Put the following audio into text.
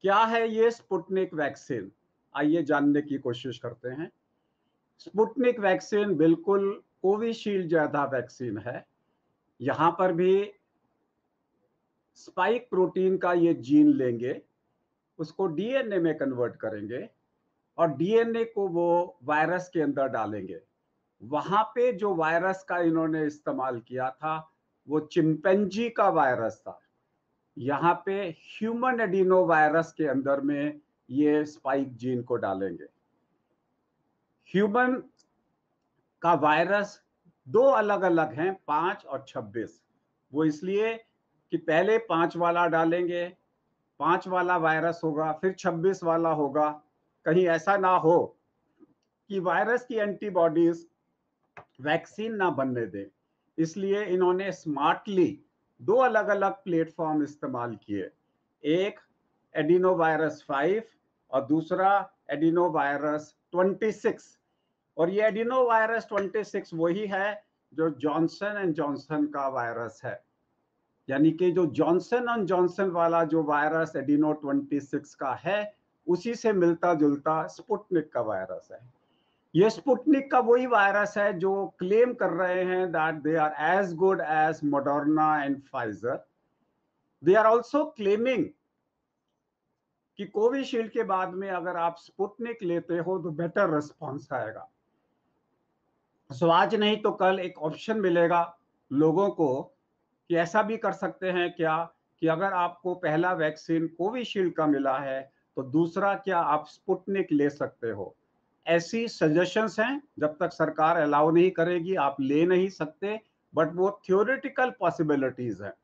क्या है ये स्पुतनिक वैक्सीन? आइए जानने की कोशिश करते हैं। स्पुतनिक वैक्सीन बिल्कुल कोविशील्ड जैसा वैक्सीन है। यहाँ पर भी स्पाइक प्रोटीन का ये जीन लेंगे, उसको डीएनए में कन्वर्ट करेंगे और डीएनए को वो वायरस के अंदर डालेंगे। वहाँ पे जो वायरस का इन्होंने इस्तेमाल किया था, वो चिंपैंजी का वायरस था। यहाँ पे ह्यूमन एडिनो वायरस के अंदर में ये स्पाइक जीन को डालेंगे। ह्यूमन का वायरस दो अलग-अलग हैं, 5 और 26। वो इसलिए कि पहले 5 वाला डालेंगे, 5 वाला वायरस होगा, फिर 26 वाला होगा। कहीं ऐसा ना हो कि वायरस की एंटीबॉडीज वैक्सीन ना बनने दें। इसलिए इन्होंने स्मार्टली दो अलग-अलग प्लेटफॉर्म इस्तेमाल किए। एक एडिनो वायरस 5 और दूसरा एडिनो वायरस 26। और ये एडिनो वायरस 26 वही है जो जॉनसन एंड जॉनसन का वायरस है। यानी कि जो जॉनसन एंड जॉनसन वाला जो वायरस एडिनो 26 का है, उसी से मिलता जुलता स्पुतनिक का वायरस है। ये स्पुतनिक का वही वायरस है जो क्लेम कर रहे हैं that they are as good as Moderna and Pfizer. They are also claiming कि कोविशील्ड के बाद में अगर आप स्पुतनिक लेते हो तो बेटर रिस्पॉन्स आएगा। सो आज नहीं तो कल एक ऑप्शन मिलेगा लोगों को कि ऐसा भी कर सकते हैं क्या कि अगर आपको पहला वैक्सीन कोविशील्ड का मिला है तो दूसरा क्या आप स्पुतनिक ले सकते हो। ऐसी सजेशंस हैं, जब तक सरकार अलाउ नहीं करेगी आप ले नहीं सकते, बट वो थ्योरेटिकल पॉसिबिलिटीज हैं।